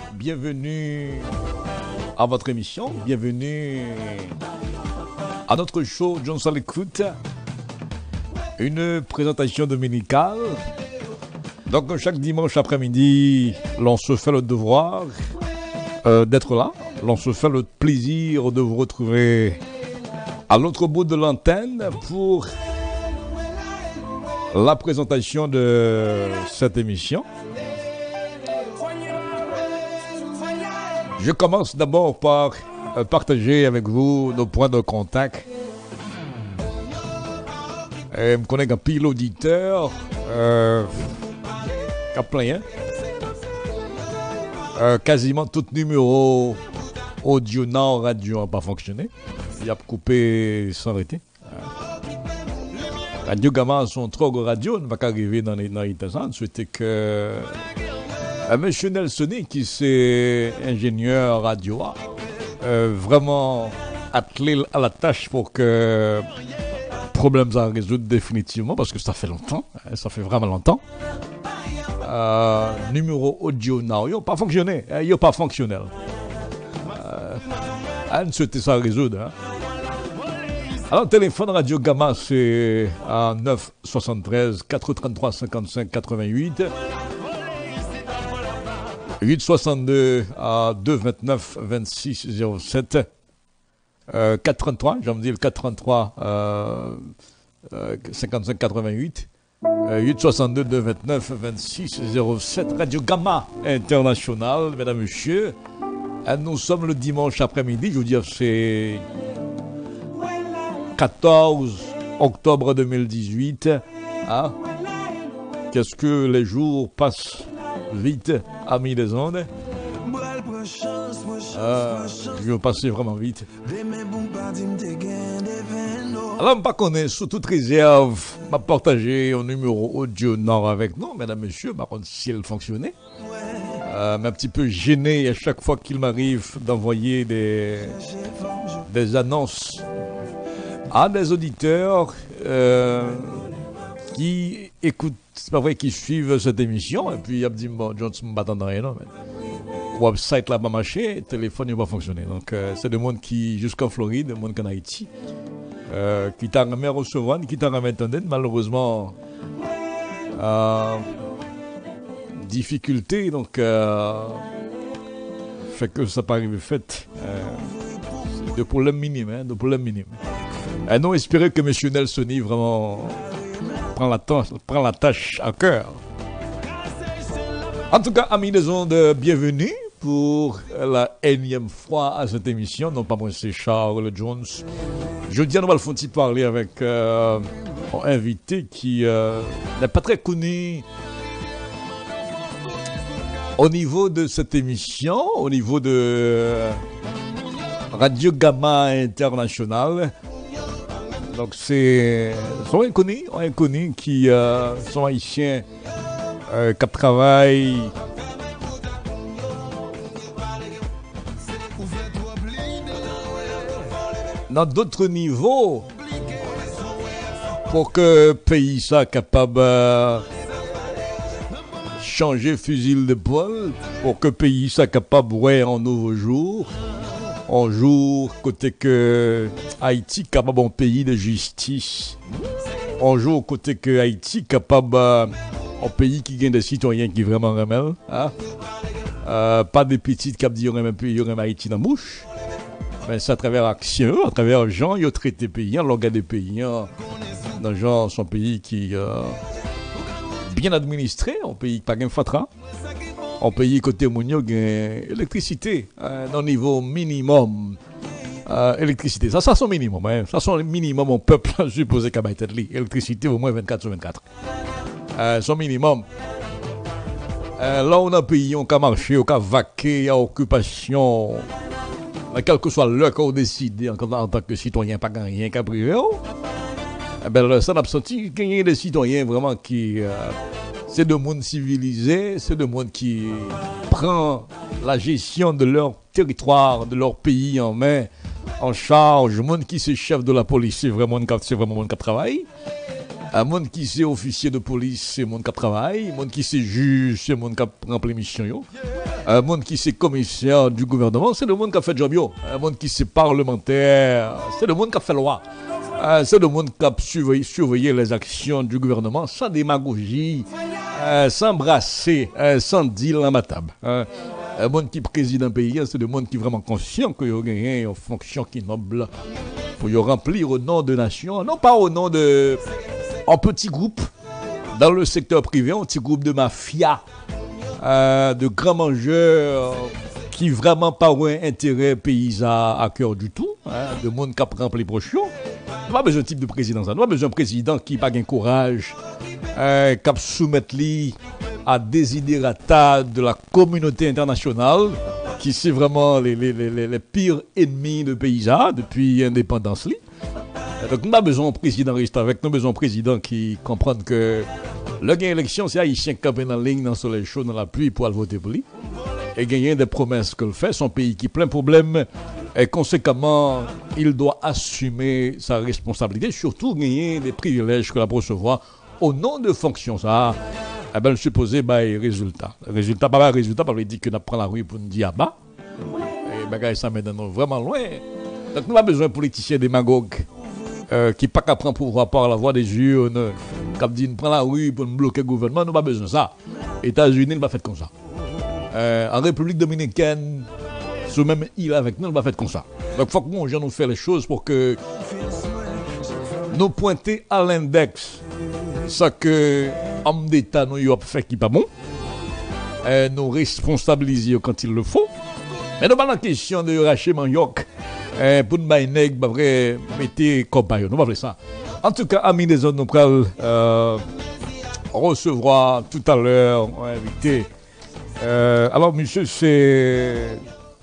bienvenue à votre émission, bienvenue à notre show Jones à l'écoute, une présentation dominicale. Donc chaque dimanche après-midi, l'on se fait le devoir d'être là, l'on se fait le plaisir de vous retrouver à l'autre bout de l'antenne pour la présentation de cette émission. Je commence d'abord par partager avec vous nos points de contact. Je me connais un pile auditeur, plein, quasiment tout numéro audio non radio n'a pas fonctionné. Il a coupé sans arrêter. Radio Gamma, son trop radio, ne va pas arriver dans les intéressants. C'était que Monsieur Nelsoni, qui c'est ingénieur radio, vraiment attelé à la tâche pour que problème ça résoudre définitivement, parce que ça fait longtemps, ça fait vraiment longtemps. Numéro audio non, il n'a pas fonctionné, il n'a pas fonctionnel. C'était ça résoudre. Hein. Alors, téléphone Radio Gamma, c'est à 9 73 433 55 88. 862 à 229 26 07. 433, j'ai envie de dire le 433 55 88. 862 229 26 07. Radio Gamma International, mesdames et messieurs. Nous sommes le dimanche après-midi, je veux dire, c'est 14 octobre 2018. Hein? Qu'est-ce que les jours passent vite, amis des ondes. Je vais passer vraiment vite. Alors, je ne connais sous toute réserve, m'a partagé un numéro audio nord avec nous, mesdames et messieurs, par contre, si elle fonctionnait. Mais un petit peu gêné à chaque fois qu'il m'arrive d'envoyer des annonces à des auditeurs qui écoutent, c'est pas vrai, qui suivent cette émission. Et puis, il a dit, bon, Jones, je ne m'attends rien, non, mais website là, pas marché, téléphone, il va pas fonctionner. Donc, c'est des monde qui, jusqu'en Floride, des monde qu'en Haïti, qui t'a jamais recevoir, qui t'a jamais entendu, malheureusement, difficulté, donc, fait que ça pas arrivé fait. De problèmes minimes, hein, de problèmes minimes. Et nous espérons que M. Nelsoni vraiment prend la tâche à cœur. En tout cas, amis des ondes, bienvenue pour la énième fois à cette émission. Non pas moi, c'est Charles Jones. Jeudi, nous allons parler avec un invité qui n'est pas très connu au niveau de cette émission, au niveau de Radio Gamma International. Donc c'est sont inconnus qui sont haïtiens qui travaillent dans d'autres niveaux pour que le pays soit capable changer fusil d'épaule, pour que le pays soit capable de voir un nouveau jour. Un jour, côté que Haïti capable un pays de justice. Un jour, côté que Haïti capable un pays qui gagne des citoyens qui vraiment remèlent. Hein? Pas des petites qui disent qu'il y aurait Haïti dans la bouche. Mais c'est à travers action, à travers les gens, ils ont traité les pays, ils ont regardé les pays. Dans genre, son pays qui bien administré, un pays qui n'a pas de fatra. On paye côté Mounio électricité dans le niveau minimum. Électricité, ça c'est minimum. Hein. Ça c'est minimum, mon peuple supposé qu'à être li. Électricité au moins 24 sur 24. Son minimum. Là on a pays, on a marché, on a vaqué, il y a occupation. Quel que soit l'heure qu'on décide en tant que citoyen, pas rien qu'à privé. Ben, ça n'a pas senti qu'il y a des citoyens vraiment qui. C'est de monde civilisé, c'est de monde qui prend la gestion de leur territoire, de leur pays en main, en charge. Le monde qui c'est chef de la police, c'est vraiment monde qui travaille. Un monde qui c'est officier de police, c'est monde qui travaille. Un monde qui c'est juge, c'est monde qui remplit mission. Yo. Un monde qui c'est commissaire du gouvernement, c'est le monde qui a fait job. Yo. Un monde qui c'est parlementaire, c'est le monde qui a fait loi. C'est le monde qui a surveillé les actions du gouvernement sans démagogie, sans brasser, sans deal en ma table. Un monde qui préside un pays, c'est le monde qui est vraiment conscient qu'il y a une fonction qui est noble pour y remplir au nom de nation, non pas au nom de en petits groupes dans le secteur privé, un petit groupe de mafia, de grands mangeurs qui vraiment pas un intérêt pays à cœur du tout, de monde qui a rempli prochain. On n'a pas besoin de type de président, on n'a pas besoin d'un président qui n'a pas de courage, qui a soumettre lui à désiderata de la communauté internationale, qui c'est vraiment les pires ennemis de paysans depuis l'indépendance. Donc nous avons besoin d'un président reste avec, nous avons besoin d'un président qui comprenne que le gain élection, c'est Haïtien qui campe dans la ligne, dans le soleil chaud, dans la pluie pour aller voter pour lui. Et gagner des promesses que le fait, son pays qui est plein de problèmes, et conséquemment, il doit assumer sa responsabilité, surtout gagner des privilèges qu'il va recevoir au nom de fonctions. Ça, eh ben, le supposé, bah, résultat. Résultat, pas résultat, parce qu'il dit que nous prenons la rue pour nous dire, bah, et bah, ça mène vraiment loin. Donc, nous avons besoin de politiciens démagogues, qui n'est pas qu'à prendre pouvoir par la voie des urnes, qui dit, nous prenons la rue pour nous bloquer le gouvernement, nous n'avons pas besoin de ça. Les États-Unis, nous pas fait comme ça. En République dominicaine, sur même île avec nous, nous pas fait comme ça. Donc, il faut que nous fassions les choses pour que nous pointer à l'index ce que l'homme d'État nous a fait qui n'est pas bon, nous responsabiliser quand il le faut. Mais nous pas la question de racher manioc pour nous mettre compagnon. Nous pas faire ça. En tout cas, amis des zones, nous allons recevoir tout à l'heure un invité. Alors, monsieur, c'est.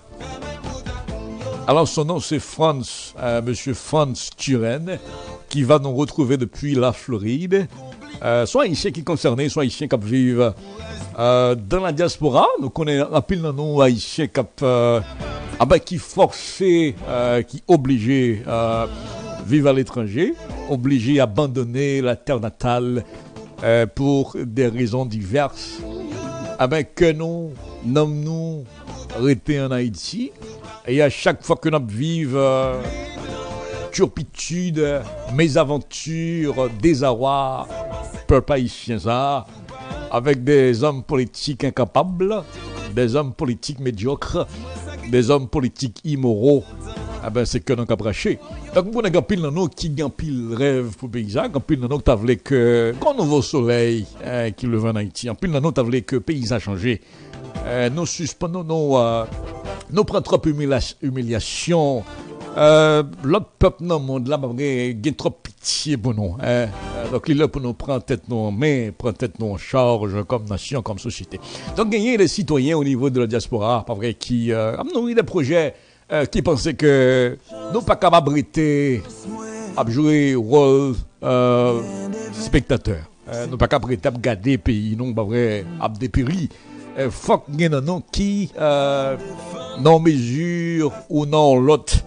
Alors, son nom, c'est monsieur Franz Turenne, qui va nous retrouver depuis la Floride. Soit haïtiens qui concernés, soit haïtiens qui vivent dans la diaspora. Nous connaissons un pile de nous haïtiens qui forcés, qui obligés à vivre à l'étranger, obligés à abandonner la terre natale pour des raisons diverses. Que nous nommons rester en Haïti. Et à chaque fois que nous vivons turpitude, mésaventures, désarroi, peuple haïtien ça, avec des hommes politiques incapables, des hommes politiques médiocres, des hommes politiques immoraux, c'est que nous avons braché. Donc, nous avons pile nous qui ont pile rêve pour les paysans, pile nous qui avons que quand nouveau soleil qui lève en Haïti, pile nous avons que les paysans changé. Nous suspendons, nous prenons trop humiliation. L'autre peuple dans le monde là, il a trop pitié pour nous. Donc, il est là pour nous prendre tête nous en main, prendre tête nous en charge comme nation, comme société. Donc, gagner les citoyens au niveau de la diaspora, pas vrai, qui ont eu des projets qui pensaient que nous pas capables de jouer rôle spectateur. Nous pas capables de garder le pays, non, pas vrai, à dépérir. Faut qu'il y ait un qui, non mesure ou non l'autre,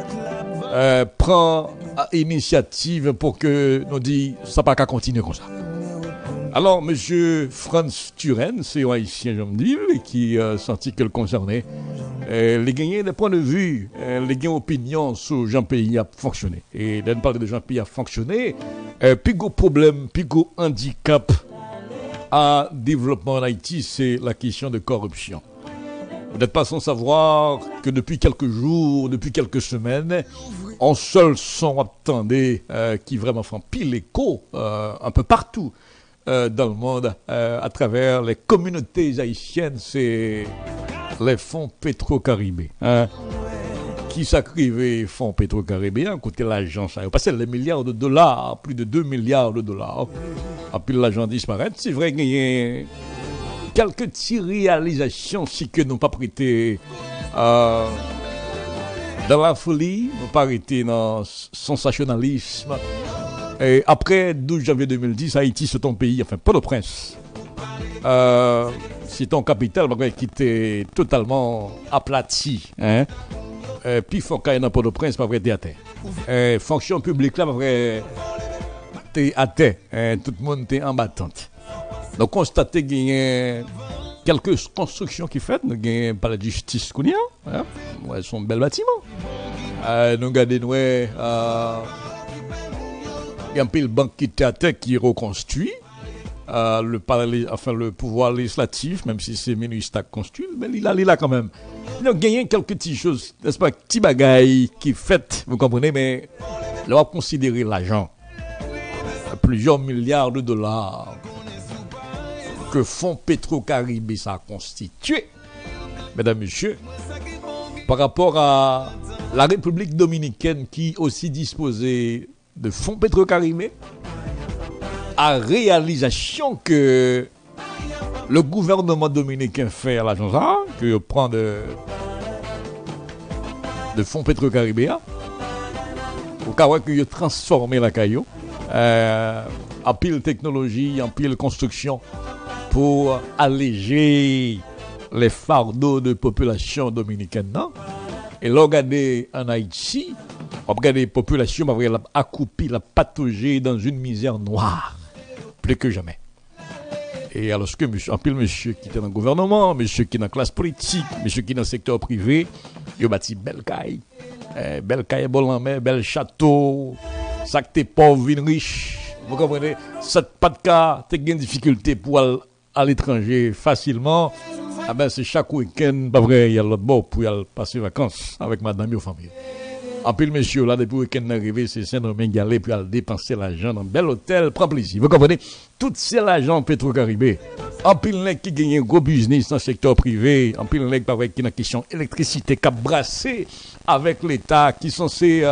prend initiative pour que nous dit ça pas qu'à continuer comme ça. Alors, monsieur Franz Turenne, c'est un haïtien, je me dis, qui senti que le concernait, les gagner des points de vue, les gagner opinion sur Jean-Pays a fonctionné. Et de parler de Jean-Pays a fonctionné, plus gros problème, plus gros handicap à développement en Haïti, c'est la question de corruption. Vous n'êtes pas sans savoir que depuis quelques jours, depuis quelques semaines, on seul son attendait qui vraiment font pile écho un peu partout dans le monde à travers les communautés haïtiennes, c'est les fonds pétro-caribéens. Qui s'acrivait fonds pétro-caribéens, côté l'agence, parce que les milliards de dollars, plus de 2 milliards de dollars, puis l'agent disparaît. C'est vrai qu'il y a quelques petites réalisations si que nous pas prêté dans la folie, nous pas prêté dans le sensationnalisme. Et après 12 janvier 2010, Haïti c'est ton pays, enfin Port-au-Prince. C'est ton capital qui était totalement aplati. Hein? Puis il faut qu'il y ait un Port-au-Prince, pas vrai, à terre. Fonction publique là, pas vrai. t'es à terre, tout le monde était en battante. Donc, constater qu'il y a quelques constructions qui faites, nous avons par la justice qu'on y a, hein? Ouais, sont belles bâtiments. Nous regardons, il y a un peu le banque qui était à terre qui est reconstruit. Le pouvoir législatif, même si c'est ministre qui construit, mais il est là quand même. Il a gagné quelques petites choses, n'est-ce pas, petits bagailles qui fait, vous comprenez, mais là, on va considérer l'argent. Plusieurs milliards de dollars que Fonds Petro-Caribé ça a constitué, mesdames, messieurs, par rapport à la République dominicaine qui aussi disposait de Fonds Petro-Caribé, à réalisation que le gouvernement dominicain fait à l'agence A, que prend de Fonds Petro-Caribé, au cas où il a transformé la caillou en pile technologie, en pile construction pour alléger les fardeaux de population dominicaine. Non? Et là, regardez en Haïti, on regarde les populations accroupies, la pataugée dans une misère noire, plus que jamais. Et alors que en pile monsieur qui était dans le gouvernement, monsieur qui est dans la classe politique, monsieur qui est dans le secteur privé, il a bâti belle caille, bon en mer, bel château, ça que t'es pauvre, vin riche. Vous comprenez? Ça pas de cas, t'as une difficulté pour aller à l'étranger facilement. Ah ben c'est chaque week-end, pas vrai, il y a l'autre bord pour aller passer vacances avec madame et famille. En plus, monsieur, là, depuis le week-end arrivé, c'est Saint-Domingue aller puis aller dépenser l'argent dans un bel hôtel, prend plaisir. Vous comprenez? Tout c'est l'argent Petro-Caribé. En plus, les qui gagne un gros business dans le secteur privé, en plus, les qui a une question électricité qui a brassé avec l'État qui sont censés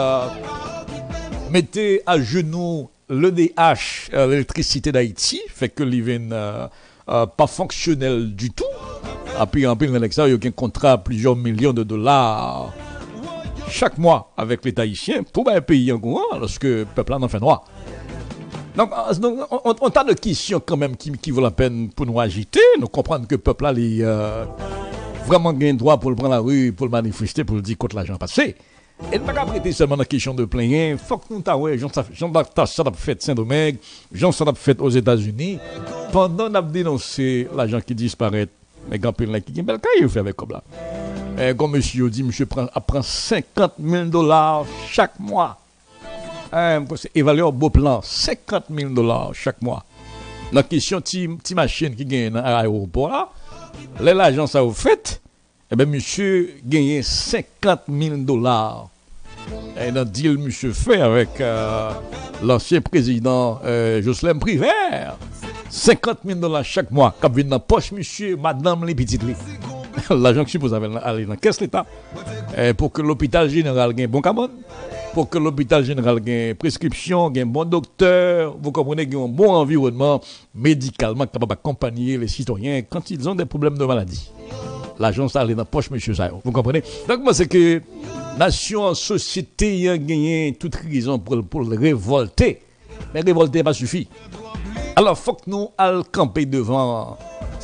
mettre à genoux l'EDH, l'électricité d'Haïti, fait que l'IVN pas fonctionnel du tout. Et puis, en plus, avec ça, il y a un contrat à plusieurs millions de dollars chaque mois avec l'État haïtien pour un pays en courant lorsque le peuple en fait noir. Donc on a de questions quand même qui vaut la peine pour nous agiter, nous comprendre que le peuple a vraiment gain droit pour le prendre la rue, pour le manifester, pour le dire contre l'argent passé. Et ne pas prêter seulement la question de plein. Il faut que nous t'avouions, ça a fait Saint-Domingue, ça a fait aux États-Unis, pendant qu'on a dénoncé l'argent qui disparaît, mais quand il y a une belle caille, il fait avec comme là. Comme monsieur dit, monsieur prend $50 000 chaque mois. C'est évalué au beau plan, $50 000 chaque mois. La question, petite machine qui gagne dans l'aéroport là, l'agence a fait, eh bien, monsieur gagne $50 000. Et dans le deal, monsieur fait avec l'ancien président Jocelyn Privert, $50 000 chaque mois. Quand vient dans la poche, monsieur, madame, les petites lits. L'argent qui suppose aller dans la caisse l'État pour que l'hôpital général ait un bon cabane, pour que l'hôpital général ait une prescription, ait un bon docteur, vous comprenez, ait un bon environnement médicalement capable d'accompagner les citoyens quand ils ont des problèmes de maladie. L'argent ça aller dans la poche, monsieur Sayo. Vous comprenez? Donc moi c'est que nation, société a gagné toute raison pour le révolter. Mais révolter n'a pas suffi. Alors faut que nous allons camper devant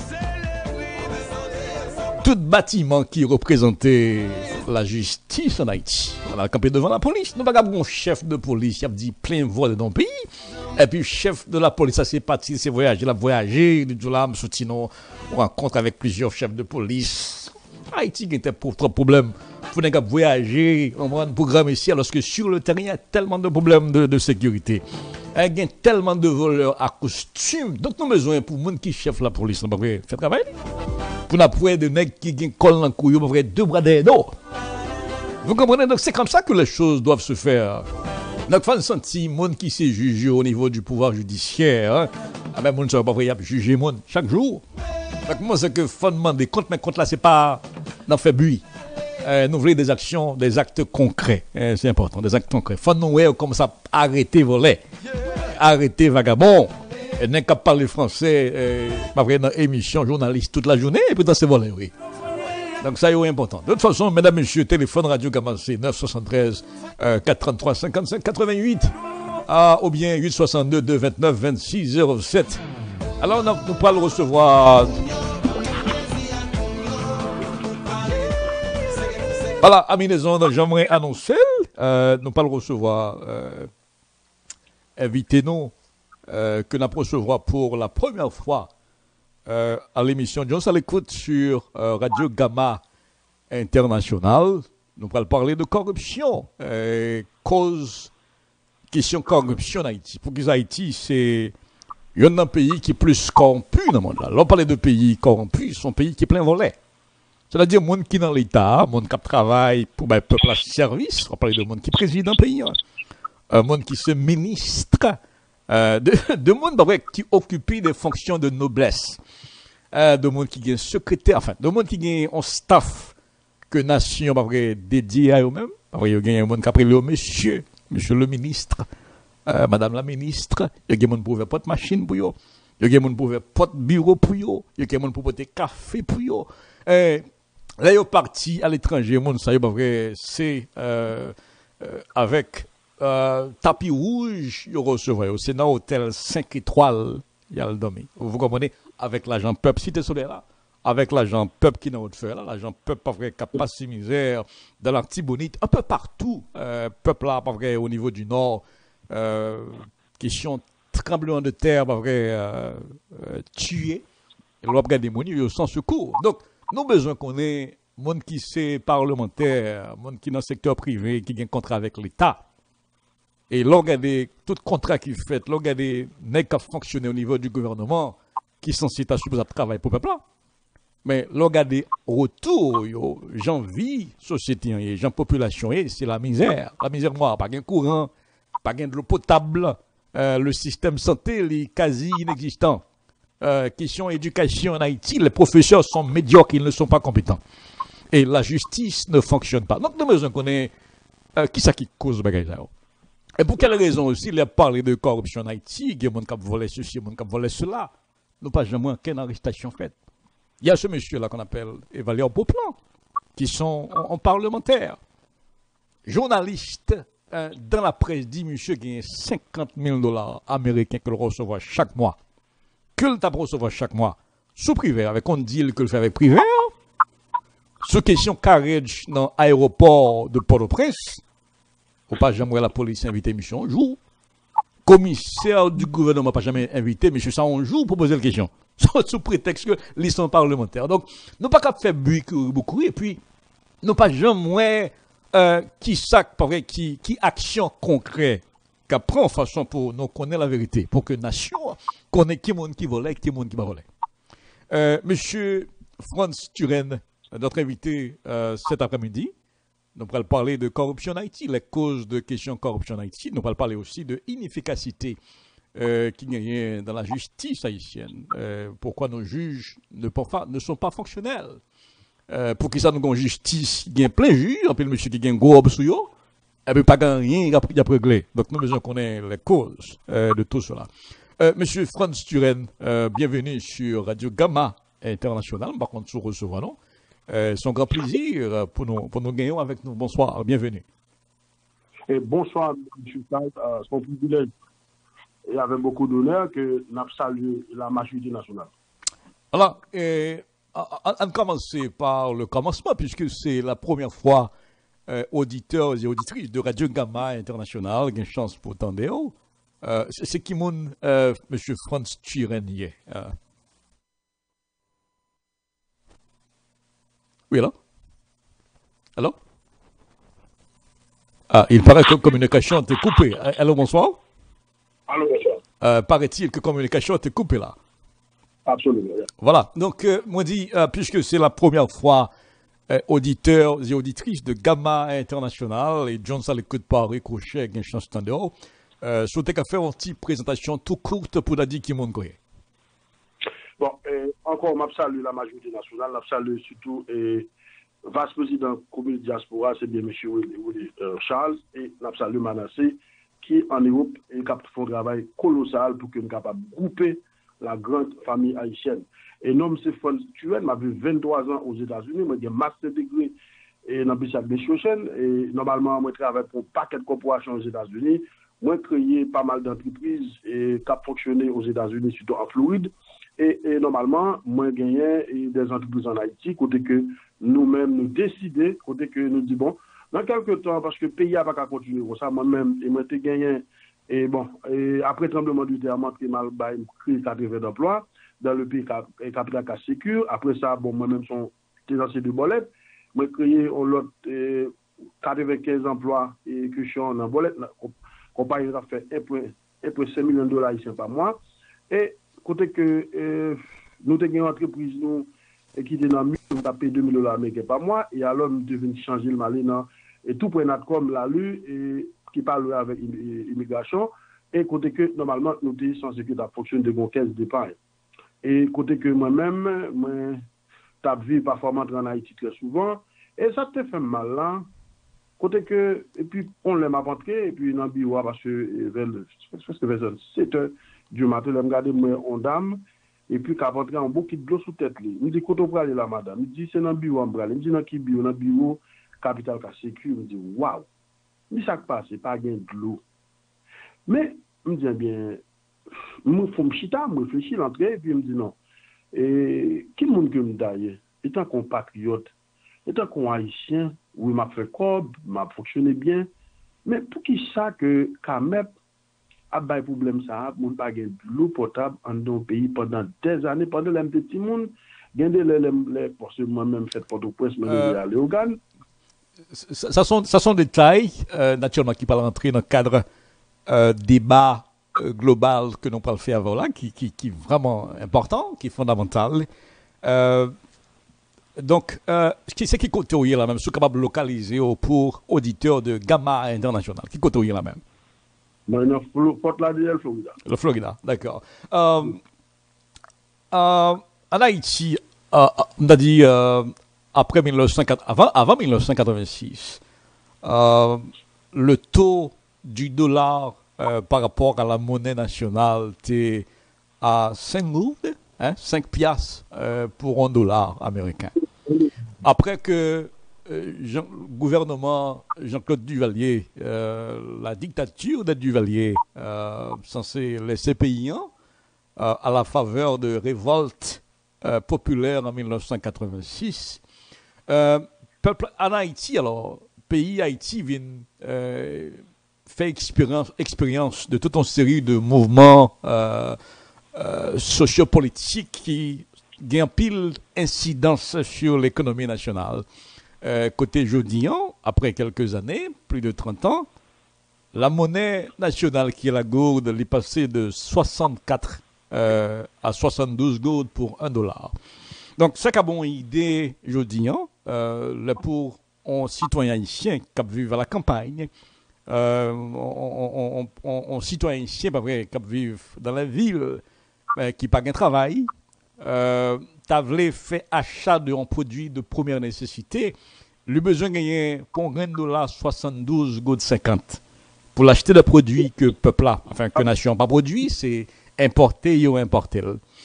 tout bâtiment qui représentait la justice en Haïti. On a campé devant la police. Nous n'avons pas un chef de police qui a dit plein vol dans le pays. Et puis, chef de la police, ça c'est parti, c'est voyager. Il a voyagé, il dit là, on rencontre avec plusieurs chefs de police. Haïti, il y a trop de problèmes. Il faut voyager, on va un programme ici, alors que sur le terrain, il y a tellement de problèmes de sécurité. Il y a tellement de voleurs à costume. Donc, nous avons besoin pour les gens qui chef la police. On va faire travail. Pour nous pouvoir de nègres qui ont col dans le couillon, on va faire deux bras d'aide. Vous comprenez? Donc, c'est comme ça que les choses doivent se faire. Donc, il faut sentir les gens qui se jugent au niveau du pouvoir judiciaire. Hein? Ah ben, les gens ne sont pas prêts à juger les gens chaque jour. Donc, moi, c'est que il faut demander compte, mais compte là, c'est pas d'en faire bruit. Nous voulons des actions, des actes concrets. C'est important, des actes concrets. Il faut nous voir comme ça, arrêter voler, arrêter vagabond. Et n'est qu'à parler français, pas vrai, dans l'émission journaliste toute la journée, et puis dans ces volets, oui. Donc ça est important. De toute façon, mesdames, messieurs, téléphone radio commencé 973 433 55 88 ou bien 862 229 26 07. Alors nous pourrons recevoir. Voilà, amis des ondes, j'aimerais annoncer, nous pourrons recevoir invitez-nous que nous recevoir pour la première fois à l'émission Jones à l'écoute sur Radio Gamma International. Nous allons parler de corruption, cause, question corruption en Haïti. Pour que Haïti, c'est un pays qui est plus corrompu dans le monde. Là, on parle de pays corrompus, c'est un pays qui est plein volet. C'est-à-dire, monde qui est dans l'État, monde qui travaille pour le peuple à service, on parle de monde qui préside un pays, un monde qui se ministre, de monde qui occupe des fonctions de noblesse, de monde qui est secrétaire, enfin, de monde qui est en staff que nation dédiée à eux-mêmes. Il y a un monde qui a pris le monsieur le ministre, madame la ministre, il y a un monde pour faire porte machine pour eux, il y a un monde pour faire porte bureau pour eux, il y a un monde pour porter café pour eux. Là, ils sont partis à l'étranger, c'est avec tapis rouge, ils recevaient. C'est dans l'hôtel 5 étoiles, il y a le domaine. Vous comprenez? Avec l'agent peuple, si tu es là, avec l'agent peuple qui est dans votre feu, là, l'agent peuple, pas vrai, capacité misère, dans l'Artibonite, un peu partout, peuple là, pas vrai, au niveau du nord, question tremblement de terre, pas vrai, tué, et l'on regarde des monnaies, sans secours. Donc, nous avons besoin qu'on ait monde qui c'est parlementaire, monde qui est dans le secteur privé, qui a un contrat avec l'État. Et l'on regarde tout contrat qui fait, l'on regarde n'est qu'à fonctionner au niveau du gouvernement, qui sont censés supposés travailler pour le peuple. Mais l'on regarde retour, gens vie, société, gens population, c'est la misère. La misère, moi, pas de courant, pas de l'eau potable, le système santé est quasi inexistant. Question éducation en Haïti, les professeurs sont médiocres, ils ne sont pas compétents. Et la justice ne fonctionne pas. Donc, nous avons besoin qu'on ait qui ça qui cause bagage là. Et pour quelle raison aussi, il a parlé de corruption en Haïti, il y a des gens qui volent ceci, des gens qui volent cela. Nous pas jamais aucune arrestation faite. Il y a ce monsieur-là qu'on appelle Évalueur Beauplan, qui sont en parlementaire, journaliste, dans la presse, dit monsieur qui a $50,000 américains qu'il reçoit chaque mois. Que le tape recevoir chaque mois sous privé, avec un deal que le fait avec privé, sous question carriage dans l'aéroport de Port-au-Prince, faut pas jamais la police inviter monsieur un jour. Commissaire du gouvernement pas jamais invité monsieur ça un jour pour poser la question. Sous prétexte que ils sont parlementaires. Donc, nous pas qu'à faire beaucoup et puis nous pas jamais qui action concrète qu'à prend façon pour nous connaître la vérité, pour que nation connaisse qui monde qui volait, qui monde qui pas volé. Monsieur Franz Turenne, notre invité cet après-midi, nous allons parler de corruption en Haïti, les causes de questions de corruption en Haïti. Nous allons parler aussi de inefficacité qui gagne dans la justice haïtienne. Pourquoi nos juges ne sont pas fonctionnels. Pour qu'ils ça nous avons justice, il y a plein de juges, en plus le monsieur qui gagne gros sur eux, et puis pas rien, il a réglé. Donc nous besoin connaître les causes de tout cela. Monsieur Franz Turenne, bienvenue sur Radio Gamma International. Par contre, nous recevons, non? C'est un grand plaisir pour nous gagner avec nous. Bonsoir, bienvenue. Et bonsoir, M. Charles. C'est un privilège et avec beaucoup d'honneur que nous saluons la majorité nationale. Alors, on commence par le commencement, puisque c'est la première fois auditeurs et auditrices de Radio Gamma International qui ont une chance pour t'entendre. C'est qui mon M. Franz Turenne? Oui, alors? Allô? Ah, il paraît que la communication était coupée. Allô, bonsoir? Allô, bonsoir. Paraît-il que la communication était coupée là? Absolument. Voilà. Donc, moi dis, puisque c'est la première fois, auditeurs et auditrices de Gamma International et John l'écoute par Ricochet avec une chance standard, souhaitez qu'à faire une petite présentation tout courte pour dire qui m'ont connu. Bon, encore, je salue la majorité nationale, je salue surtout vice-président communauté diaspora, c'est bien M. Charles, et je salue Manassé, qui en Europe est capable de faire un travail colossal pour que nous capable de grouper la grande famille haïtienne. Et nom c'est Franz Turenne, m'a vu 23 ans aux États-Unis, moi j'ai un master degré dans le business administration, et normalement, moi travaille pour un paquet de corporations aux États-Unis. Moi, créé pas mal d'entreprises et qui ont fonctionné aux États-Unis, surtout en Floride. Et normalement, moi, gagné des entreprises en Haïti, côté que nous-mêmes nous décidons, côté que nous disons, bon, dans quelques temps, parce que le pays n'a pas qu'à continuer comme ça, moi-même, et moi, j'ai gagné Et bon, et après tremblement de terre, montré mal créé 80 d'emplois dans le pays capital qui sécure. Après ça, bon, moi-même, son lancé de bolette. Moi, créé l'autre 95 emplois et que je suis en bolette. Compagnie a fait 1,5 million de dollars ici par mois. Et côté que nous avons une entreprise nous, qui était dans le mur, nous avons payé 2 000 dollars américains par mois. Et alors, nous devons changer le mal et tout pour notre comme la lue et qui parle avec l'immigration. Et côté que normalement, nous sommes censés que ça fonctionne de mon caisse d'épargne. Et côté que moi-même, moi, je vu parfois en Haïti très souvent. Et ça te fait mal là. Côté que, et puis on l'aime à rentrer, et puis dans le bureau, parce que vers 7 h du matin, je regarde moi en dame, et puis quand rentrer en beaucoup de l'eau sous tête. Il me dit, quand on aller là, madame, il me dit, c'est dans le bureau en bras. Il me dit, dans qui bureau? Dans le bureau, capital qu'a sécu. Il me dit, waouh! Il me dit, ça passe, c'est pas gain de l'eau. Mais, il me dit, bien, il faut me chita, je réfléchis l'entrée, et puis il me dit, non. Et qui monde que me d'ailleurs, étant compatriote, étant qu'on haïtien, oui, m'a fait corps, m'a fonctionné bien, mais pour qui ça que KAMEP a des problèmes ça, mon pas de l'eau potable en dans pays pendant des années, pendant les petits monde, gagner les parce que moi-même fait Port-au-Prince, mais je vais aller au Ghana. Ça sont des détails, naturellement, qui peuvent rentrer dans le cadre débat global que nous pouvons faire là, qui est vraiment important, qui est fondamental. Donc, ce qui côtoie là même, sont capable de localiser pour auditeurs de Gamma International, qui côtoie là même. Fort Lauderdale, Florida. Le Florida, d'accord. En Haïti, on a dit après 1980, avant 1986, le taux du dollar par rapport à la monnaie nationale était à 5 gourdes, 5 piastres pour $1 américain. Après que le gouvernement Jean-Claude Duvalier, la dictature de Duvalier, censé laisser paysans à la faveur de révoltes populaires en 1986, peuple en Haïti, alors, pays Haïti vient fait expérience de toute une série de mouvements sociopolitiques qui ont pile incidence sur l'économie nationale. Côté Jodian, après quelques années, plus de 30 ans, la monnaie nationale qui est la gourde est passée de 64 à 72 gourdes pour $1. Donc, c'est une bonne idée, Jodian, pour un citoyen haïtien qui vit à la campagne, un citoyen haïtien qui vit dans la ville, qui n'a pas de travail, tu voulu faire achat d'un produit de première nécessité, le besoin de gagner pour $1 72,50 pour l'acheter de produits que le peuple a, enfin que la nation n'a pas produit, c'est importé ou importé.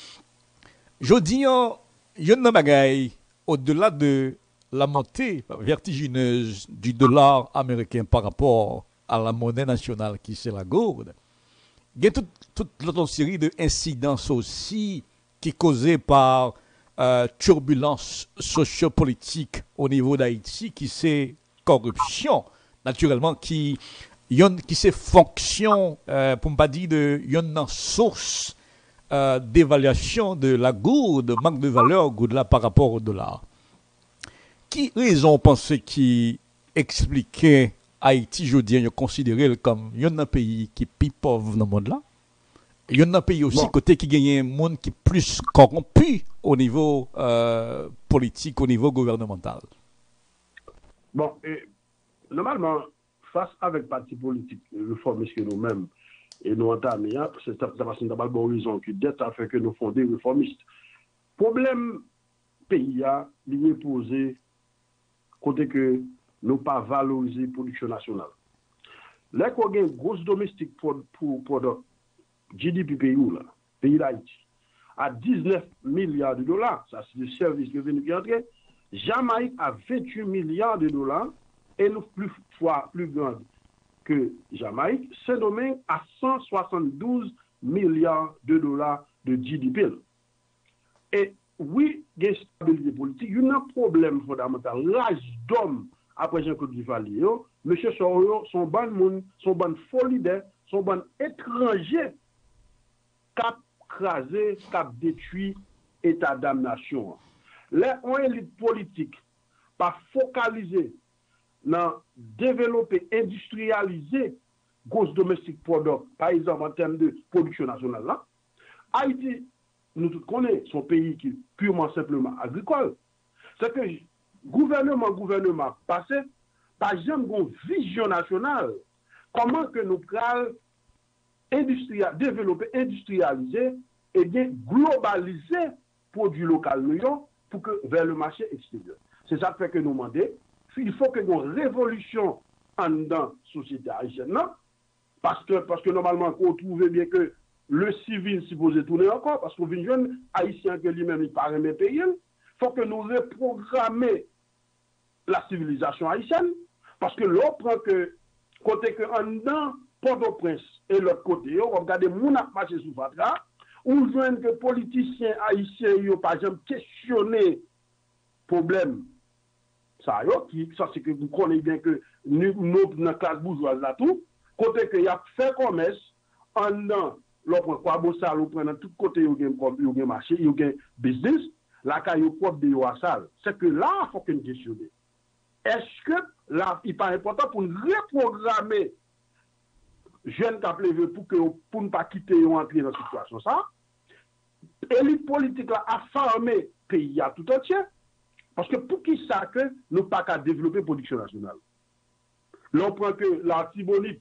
Je dis, il y a une bagaille au-delà de la montée vertigineuse du dollar américain par rapport à la monnaie nationale qui c'est la gourde. Il y a toute l'autre série d'incidences aussi qui est causée par turbulences sociopolitiques au niveau d'Haïti, qui c'est corruption, naturellement, qui c'est fonction, pour ne pas dire une source d'évaluation de la gourde, manque de valeur gourde là par rapport au dollar. Qui raison pensez qui expliquait Haïti, je dis, considéré comme un pays qui est plus pauvre dans le monde là? Il y a un pays aussi côté qui gagne un monde qui est plus corrompu au niveau politique, au niveau gouvernemental. Bon, normalement, face avec parti politique réformistes que nous-mêmes et nous entamons, c'est parce que nous avons bon horizon qui dette à faire que nous fondons réformistes. Problème pays a lié posé côté que nous pas valoriser production nationale. Là qu'on a une grosse domestique pour GDP pays d'Haïti, à 19 milliards de dollars, ça c'est le service revenu qui est entré. Jamaïque a 28 milliards de dollars et nous plus grande que Jamaïque. Saint-Domingue a 172 milliards de dollars de GDP. Et oui, il y a une stabilité politique, il y a un problème fondamental. L'âge d'homme après Jean-Claude Duvalier, monsieur Soro, son bon monde, son bon folie, son bon étranger cap crasé, cap détruit état damnation. Les élite politique pas focaliser dans développer, industrialiser gross domestic product, par exemple en termes de production nationale là. Haïti, nous tous connaissons son pays qui est purement simplement agricole. C'est que gouvernement passé, pas jamais une vision nationale. Comment que nous pouvons développer, industrialiser et bien globaliser produits locaux pour que vers le marché extérieur. C'est ça fait que nous demandons. Il faut que nous révolution en dans la société haïtienne. Parce que normalement, on trouve bien que le civil supposé tourner encore, parce qu'on vient jeune haïtien que lui-même il paraît mes pays. Il faut que nous reprogrammions la civilisation haïtienne, parce que l'on prend que côté que en dans Port-au-Prince et l'autre côté, on regarde moun a marché sous Fatra, ou joindre que politiciens haïtiens yo par exemple questionner problème ça c'est que vous connaissez bien que nous dans la classe bourgeoise là tout côté que y a fait commerce en dans l'on quoi bon ça l'on prend dans tout côté yo gen marché yo gen business la ka yo propre de yo sale c'est que là faut que nous questionner est-ce que là il pas important pour nous reprogrammer jeunes qui appellent pour ne pas quitter ou entrer dans cette situation ça élite politique là a formé pays à tout entier parce que pour qui ça que nous pas qu'à développer production nationale l'on prend que la Tibonite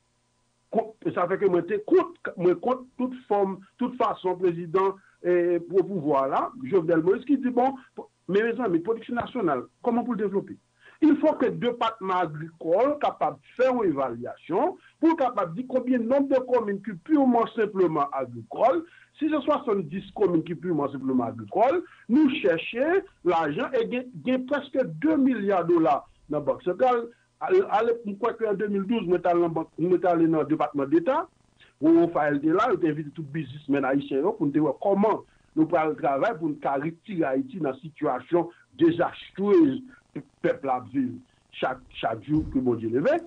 ça fait que moi contre toute forme toute façon président pour pouvoir là Jovenel Moïse qui dit bon mais mes amis production nationale comment pour le développer. Il faut que deux départements agricoles capables de faire une évaluation pour capable de dire combien de nombre de communes qui purement simplement agricoles. Si c'est 70 communes qui purement simplement agricoles, nous cherchons l'argent et gain presque 2 milliards de dollars dans la Banque centrale. Je crois qu'en 2012, nous sommes allés dans le département d'État, où on fait là, on invite tout businessmen haïtien pour nous dire comment nous pouvons travailler pour nous retirer Haïti dans une situation désastreuse. Peuple à vivre chaque jour que mon Dieu levé.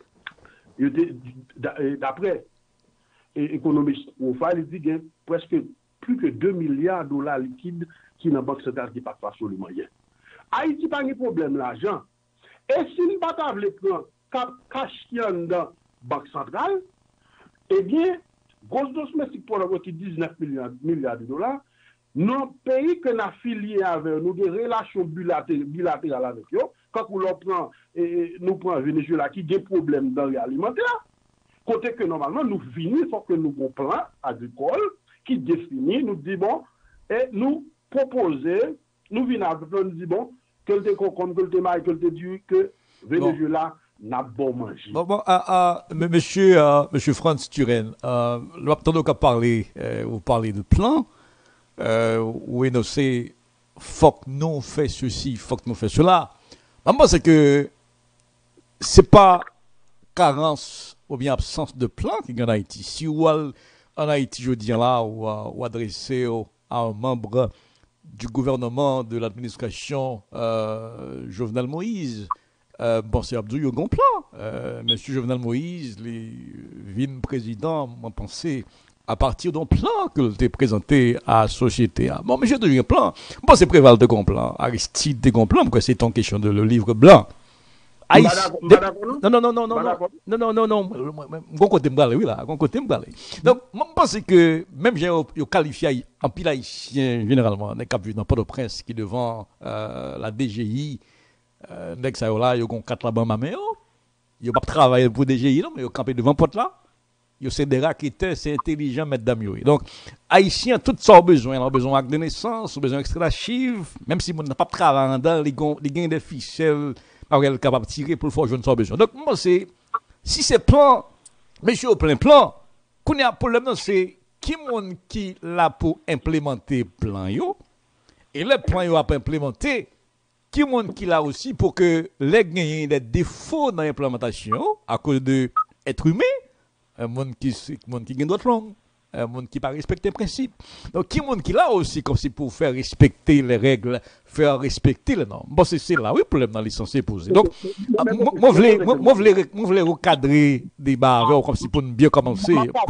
D'après économiste, il dit qu'il y a presque plus que 2 milliards de dollars liquides qui dans la Banque centrale qui ne passent pas sur le moyen. Haïti n'a pas de problème l'argent. Et si nous ne pouvons pas prendre cash dans la Banque centrale, eh bien, grosse domestique pour avoir 19 milliards de dollars, nos pays que nous affiliés avec nous, des relations bilatérales avec eux, quand nous prenons Venezuela qui a des problèmes dans l'alimentaire, côté que normalement nous finissons, il faut que nous avons un plan agricole qui définit, nous dit bon, et nous proposer, nous venons avec nous dit bon, que le concombre, que le maïs, que le dit que Venezuela n'a pas manger. Monsieur Franz Turenne, l'obtenant qu'à parler, vous parlez de plan. Oui, non, c'est faut que nous fait ceci, faut que nous fait cela. Moi, c'est que c'est pas carence ou bien absence de plan qui est en Haïti. Si vous en Haïti, je dis là, ou adressé à un membre du gouvernement de l'administration Jovenel Moïse, bon, c'est Abdou Yogon plan. Monsieur Jovenel Moïse, les vice-présidents m'ont pensé à partir d'un plan que tu présenté à la société. Bon, mais j'ai toujours un plan. Bon, c'est Préval de plan, Aristide de plan, parce que c'est en question de le livre blanc. Non. Gon côté m'balé, oui là, gon côté m'balé. Donc, moi, je pense que même j'ai qualifié en pile haïtien, généralement, des cap dans Port-au-Prince, qui devant la DGI, dès ça là, ils ont 4 là-bas, ma mère, ils n'ont pas travaillé pour DGI, non, mais ils ont campé devant porte là. C'est des raquetteurs, c'est intelligent, mesdames. Donc, Haïtiens, tout ça ont besoin. Ils ont besoin de naissance, ils ont besoin d'extrait d'archives. Même si on n'a pas de travail dans les gains des ficelles, ils sont capables de tirer pour le faire, je ne sais pas besoin. Donc, moi, c'est, si c'est plan, monsieur au plein plan, qu'on a un problème, c'est qui monde qui l'a pour implémenter le plan, yo, et le plan, yo a pas implémenté, qui monde qui l'a aussi pour que les gains des défauts dans l'implémentation, à cause de être humain, un monde qui gagne d'autres langues, un monde qui pas respecter les principes. Donc, qui monde qui là aussi, comme si pour faire respecter les règles, faire respecter les normes. Bon, c'est là, oui, le problème dans les censés poser. Donc, moi, je voulais recadrer des barres, comme si pour nous bien commencer.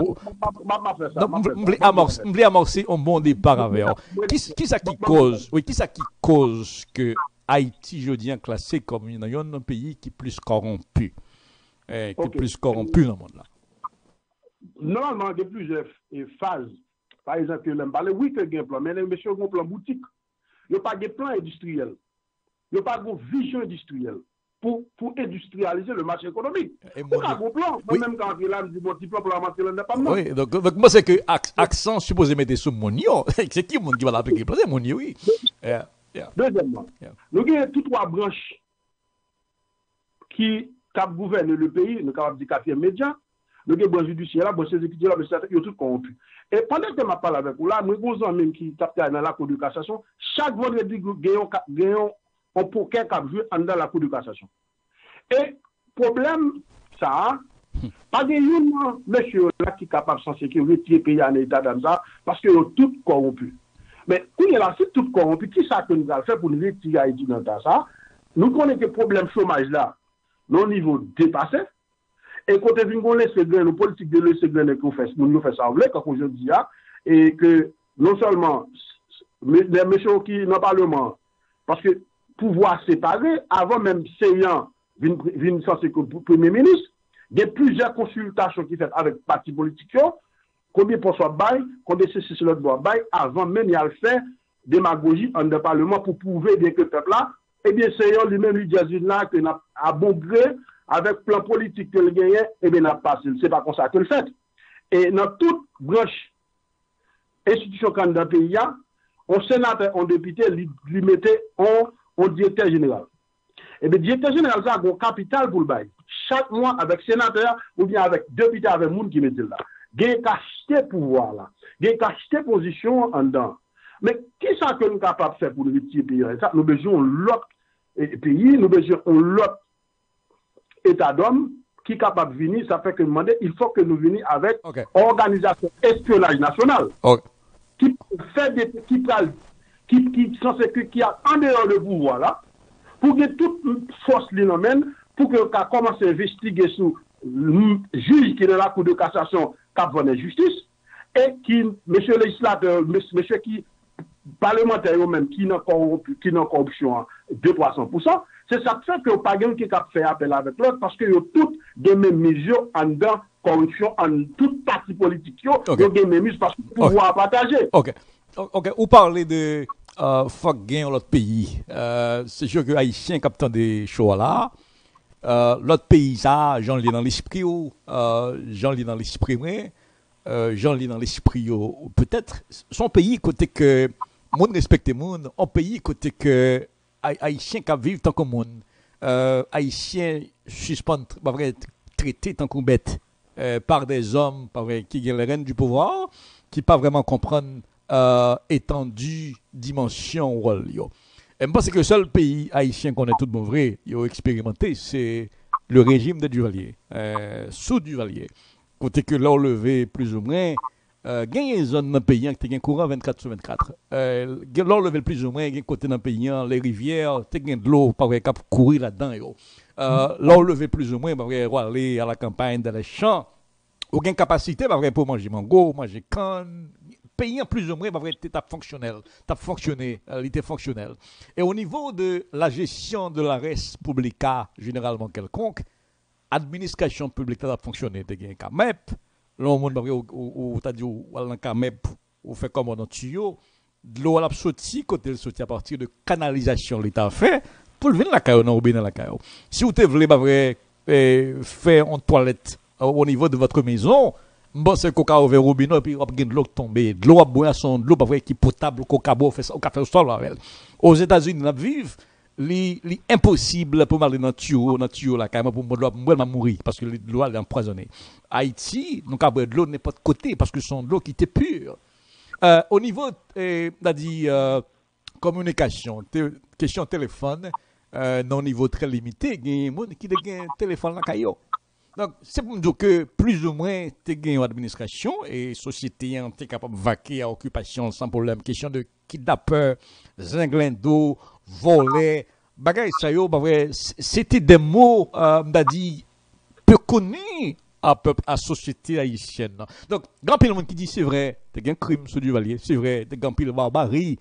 Je voulais amorcer un bon départ avec. Qui ça qui cause, oui, qui ça qui cause que Haïti, je dis, classé comme un pays qui est plus corrompu, qui est plus corrompu dans le monde là. Normalement, il y a plusieurs phases. Par exemple, je parle, oui, que il y a un plan, mais les messieurs ont un plan boutique. Il n'y a pas de plan industriel. Il n'y a pas de vision industrielle pour industrialiser le marché économique. Il n'y a pas de plan. Moi-même, quand il y a un petit plan pour la matière indépendante. Oui, donc moi, c'est que accent supposé mettre sur mon yo. C'est qui qui va l'appliquer? C'est mon yo, oui. Deuxièmement, nous avons toutes trois branches qui gouvernent le pays, nous avons dit quatrième média. Nous avons branche judiciaire, branche exécutive, branche ils sont tous corrompus. Et pendant que je parle avec vous, là, nous avons même qui tapent dans la Cour de cassation. Chaque vendredi, nous avons un poker qui a joué dans la Cour de cassation. Et problème, ça, pas de monsieur là qui est capable de retirer le pays en état comme ça, parce qu'ils sont tous corrompus. Mais quand il est là, c'est tout corrompu, qui ça que nous avons fait pour nous retirer Haïti dans ça? Nous connaissons que le problème chômage là, nos niveaux dépassés. Et quand on laisse nos politiques de laisser grainer qu'on fait, nous faisons ça, quand je dis, et que non seulement les messieurs qui dans le Parlement, parce que pouvoir séparer, avant même Seyant, vient censé que le Premier ministre, il y a plusieurs consultations qui sont faites avec les partis politiques, combien pour soi bail, combien c'est sur l'autre bail, avant même il y a fait démagogie en le Parlement pour prouver bien que le peuple là, eh bien Seyant lui-même lui dit là que à bon gré, avec plan politique que le gagne, eh bien, n'a pas, c'est pas comme ça que le fait. Et dans toute branche institution candidat pays, on sénateur, on député, lui mettait en directeur général. Et bien, directeur général, ça a un capital pour le bail. Chaque mois, avec sénateur, ou bien avec député, avec monde qui mettait là. Il y a cacheté pouvoir là. Il y a cacheté position en dedans. Mais qui ça que nous sommes capables de faire pour le pays? Nous besoin l'autre pays, nous besoin l'autre État d'homme qui est capable de venir, ça fait que demander, il faut que nous venions avec organisation espionnage national qui fait des qui a en dehors de pouvoir là pour que toute force l'inomène pour que commence à investiguer sous le juge qui est dans la cour de cassation qui a la justice et qui monsieur législateur monsieur qui parlementaire eux-mêmes qui n'ont corruption à 200-300%. C'est ça qui fait que pas quelqu'un qui a fait appel avec l'autre parce que toutes des mêmes mesures en dedans corruption en toute parti politique ils ont des mêmes mesures parce que pouvoir partager. OK. Vous parlez de faut gagner l'autre pays. C'est sûr que haïtien captant des choses là. L'autre pays ça, j'en lis dans l'esprit j'en lis dans l'esprit j'en lis dans l'esprit peut-être son pays côté que monde respecte monde, un pays côté que haïtien qui vivent tant que monde, haïtien suspend pas vrai traité tant que bête par des hommes pas vrai qui ont les rênes du pouvoir, qui pas vraiment comprendre étendue, dimension rôle yo. Et je pense que le seul pays haïtien qu'on est tout bon vrai, il a expérimenté, c'est le régime de Duvalier, sous Duvalier. Côté que là on levé plus ou moins gagner une zone dans le pays qui a un courant 24/24. Là, on levé plus ou moins, côté dans le pays, les rivières, tu as de l'eau, pas vrai, qui courir là-dedans. Là, on levé plus ou moins, pas vrai, aller à la campagne, dans les champs. Aucune capacité, pas vrai, pour manger mango, manger canne. Pays plus ou moins, pas vrai, t'as fonctionnel, t'as fonctionné, il était fonctionnel. Et au niveau de la gestion de la res publica, généralement quelconque, administration publique, t'as fonctionné, t'as gagné un MEP. Là, on t'a dit, on fait comme un tuyau, de l'eau a sorti, côté elle sorti à partir de canalisation, l'État fait, pour le venir la caillou, non, bien la caillou. Si vous voulez, pas vrai, faire une toilette au niveau de votre maison, bon, c'est coca ouvert au robinet, et puis, on de l'eau tomber, de l'eau à boisson, de l'eau, pas vrai, qui est potable, coca bois, fait ça, au café au sol, avec elle. Aux États-Unis, on vivent, l'impossible pour m'aller dans le tuyau là carrément pour moi mourir parce que l'eau est empoisonnée. Haïti nous avons de l'eau n'importe côté parce que c'est de l'eau qui était pure. Au niveau dit communication, question téléphone, non niveau très limité, il y a des gens qui ont un téléphone là caillou. Donc, c'est pour me dire que plus ou moins, tu as gagné l'administration et la société est capable de vaquer à occupation sans problème. Question de kidnappeurs, zinglendo, volets, bagaille ça yo, bah vrai, c'était des mots, m'a dit, peu connus à la société haïtienne. Donc, grand pile monde qui dit c'est vrai, tu as un crime sur Duvalier, c'est vrai, tu as grand pile barbarie.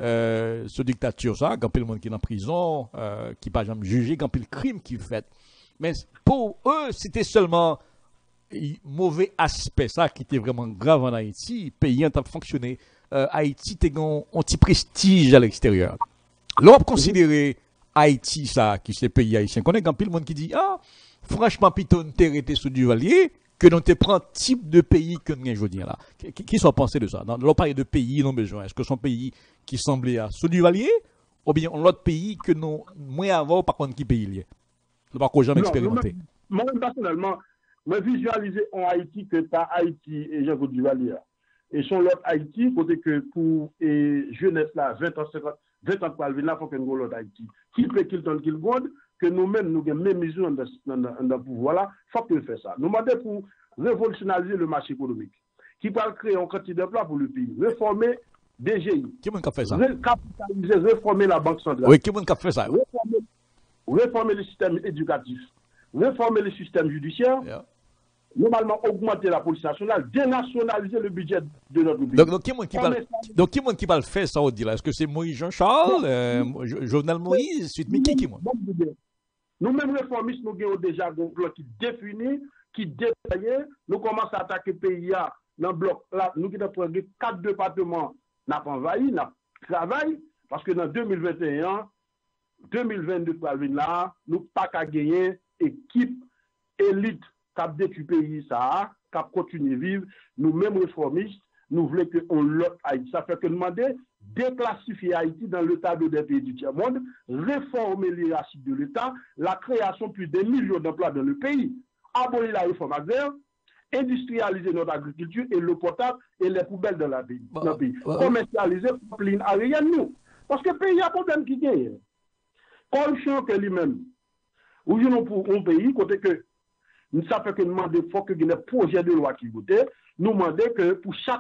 Ce dictature ça, grand pile monde qui est en prison, qui pas jamais jugé, grand pile crime qui fait. Mais pour eux, c'était seulement un mauvais aspect, ça qui était vraiment grave en Haïti. Le pays a fonctionné. Haïti était un petit prestige à l'extérieur. L'on a considéré Haïti, ça, qui c'est pays haïtien. On a un pile monde qui dit, ah, franchement, Piton, t'es resté sous Duvalier, que l'on te prend type de pays que nous avons là. Qui sont pensés de ça? L'on parle de pays, non besoin. Est-ce que son pays qui semblait à sous Duvalier, ou bien l'autre pays que nous, moins avant, par contre, qui pays lié? Ne pas jamais expérimenté. Moi, personnellement, je visualise en Haïti que pas Haïti et Jean-Claude Duvalier. Et son l'autre Haïti, côté que pour jeunesse là, 20 ans, 50, 20 ans pour aller là, il faut que nous l'autre Haïti. Qui peut qu'il donne qu'il gonde, que nous-mêmes, nous avons même mesures dans le pouvoir là, il faut qu'il fasse ça. Nous demandons pour révolutionnaliser le marché économique, qui va créer un quantité d'emplois pour le pays, réformer DGI. Qui est-ce qui a fait ça? Recapitaliser, réformer la Banque centrale. Oui, qui est-ce qui a fait ça? Réformer le système éducatif, réformer le système judiciaire, normalement augmenter la police nationale, dénationaliser le budget de notre pays. Donc, qui est-ce qui va le faire ça, on dit là? Est-ce que c'est Moïse Jean-Charles, Jovenel Moïse, suite Mickey qui moi? Nous-mêmes réformistes, nous avons déjà un plan qui définit, qui détaillé. Nous commençons à attaquer le pays dans le bloc. Là, nous avons 4 départements, nous avons envahi, nous travaillons, parce que dans 2021, 2022 pour venir là, nous pas qu'à gagner équipe élite qui a détruit le pays ça, qui a continué à vivre, nous mêmes réformistes, nous voulons que on l'autre Haïti. Ça fait que demander déclassifier Haïti dans le tableau des pays du tiers-monde, réformer l'hierarchie de l'État, la création de plus de millions d'emplois dans le pays, abolir la réforme agraire, industrialiser notre agriculture et l'eau potable et les poubelles dans le pays. Commercialiser la ligne aérienne, nous. Parce que le pays a un problème qui gagne. Corruption que lui-même, ou nous pour un pays, côté que ça fait que nous demandons faut que les projets de loi qui votent, nous demandons que pour chaque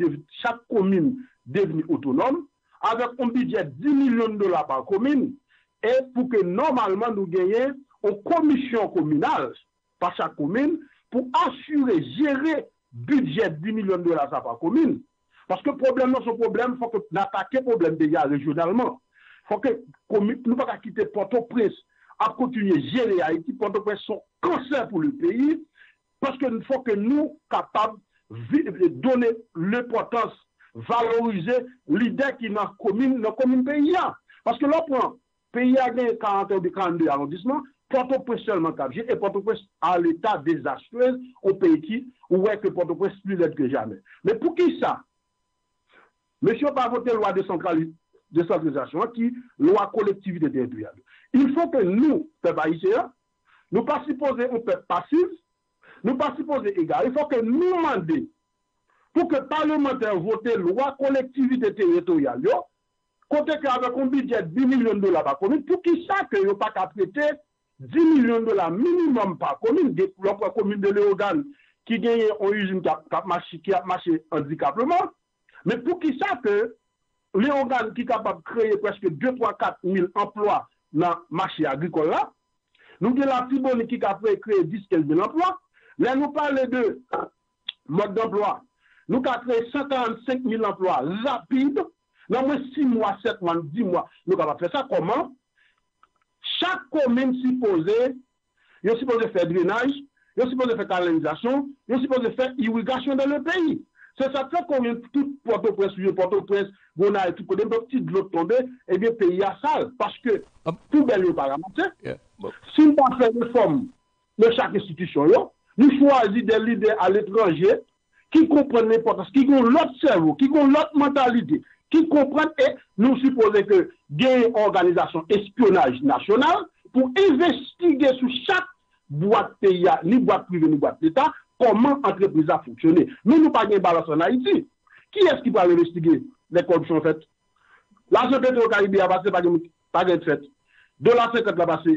commune devenue autonome, avec un budget de 10 millions de dollars par commune, et pour que normalement nous gagnions une commission communale par chaque commune pour assurer, gérer budget de 10 millions de dollars par commune. Parce que le problème, non, ce problème, il faut que nous attaquions le problème déjà régionalement. Il faut que nous ne pouvons pas quitter Port-au-Prince à continuer à gérer Haïti. Port-au-Prince sont cancer pour le pays parce qu'il faut que nous soyons capables de donner l'importance, valoriser l'idée qui est dans la commune pays. Parce que là, le pays a gagné 42 arrondissements, Port-au-Prince seulement capgé et Port-au-Prince à l'état désastreux au pays qui, où est que Port-au-Prince plus laid que jamais. Mais pour qui ça? Monsieur n'a pas voté loi de décentralisation qui loi collectivité territoriale. Il faut que nous, peuple haïtien, nous ne pas supposer un peuple passif, nous ne pas supposer égal. Il faut que nous demandions pour que les parlementaires votent loi collectivité territoriale, côté qu'avec un budget de 10 millions de dollars par commune, pour qui ça que vous pas qu'à prêter 10 millions de dollars minimum par commune, la commune de Léogane qui gagne une usine qui a marché handicapement, mais pour qui ça que Léogane qui est capable de créer presque 2, 3, 4 000 emplois dans le marché agricole là, nous avons la Tiboni qui a créé 10, 15 000 emplois. Là, nous parlons de mode d'emploi. Nous avons créé 145 000 emplois rapides. Dans moins 6 mois, 7 mois, 10 mois, nous avons fait ça comment? Chaque commune supposée, il est supposé faire drainage, il est supposé faire canalisation, il est supposé faire irrigation dans le pays. C'est ça fait combien tout Port-au-Prince, Gona et tout côté, petit de l'eau tombé, et bien, le pays a sale. Parce que tout bel n'est pas ramassé. Si nous pas fait réforme de chaque institution, nous choisissons des leaders à l'étranger qui comprennent l'importance, qui ont l'autre cerveau, qui ont l'autre mentalité, qui comprennent et nous supposons que il y a une organisation espionnage national pour investiguer sur chaque boîte pays, ni boîte privée, ni boîte d'État, comment l'entreprise a fonctionné. Nous n'avons pas de balance en Haïti. Qui est-ce qui va investiguer les corruptions faites? L'argent pétrole Caraïbe a passé par une fête. De la 50 a passé.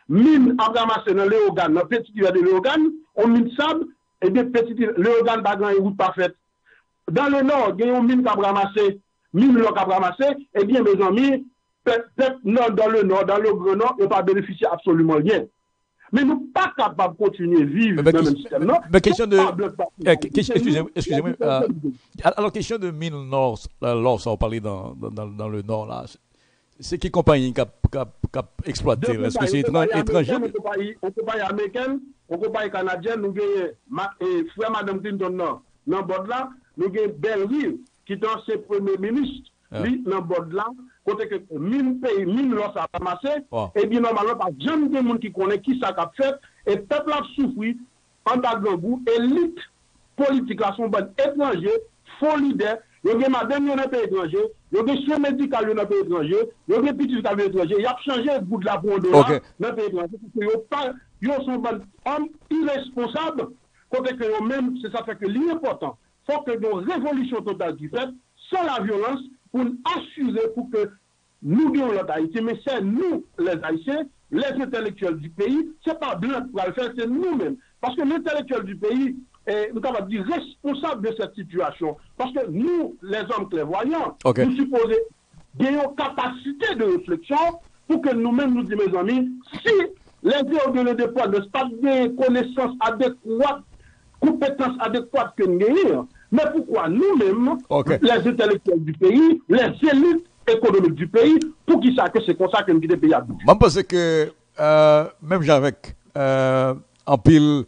mine a ramassé dans Léogane, dans petit rivière de Léogane, on mine sable, et bien petit Léogane pas grand route pas faite. Dans le nord, il y a une mine qui a ramassé, mine qui a ramassé, et bien mes amis, peut-être dans le nord, dans le grand nord, on pas bénéficier absolument rien. Mais nous ne sommes pas capables de continuer à vivre dans le même système. Non? Mais question de. Excusez-moi. Alors, question de mine nord, là, ça on parlait dans le nord, là. C'est qui compagnie qui a exploité? Est-ce que c'est étranger? On compagnie américaine, on compagnie canadienne, nous avons frère Madame Clinton dans le bord là, nous avons Belleville, qui est ancien premier ministre, lui, dans le bord là, côté que mine pays, mine là, ça a ramassé, et bien normalement, pas jamais de monde qui connaît qui ça a fait, et peuple a souffert en bas de goût, élite politique là, sont bonnes étrangers, faux leaders. Il y a madame dans le pays étranger, il y a des soins médicaux dans le pays étranger, il y a des petits dans le pays étranger, il y a changé le goût de la bonne dollar dans le pays étranger. Ils sont des hommes irresponsables, côté que eux-mêmes, c'est ça fait que l'important, il faut que nos révolutions totales qui fait, sans la violence, pour assurer pour que nous ayons l'autre Haïti, mais c'est nous, les Haïtiens, les intellectuels du pays, c'est pas blanc qui va le faire, c'est nous-mêmes. Parce que l'intellectuel du pays, nous sommes dire responsables de cette situation. Parce que nous, les hommes clairvoyants, nous supposons gagner une capacité de réflexion pour que nous-mêmes nous disions, mes amis, si les idéologues de poids ne sont pas des connaissances adéquates, compétences adéquates que nous gagnons, mais pourquoi nous-mêmes, les intellectuels du pays, les élites économiques du pays, pour qu'ils sachent que c'est comme ça que nous quittons le pays à bout. Je pense que même avec en pile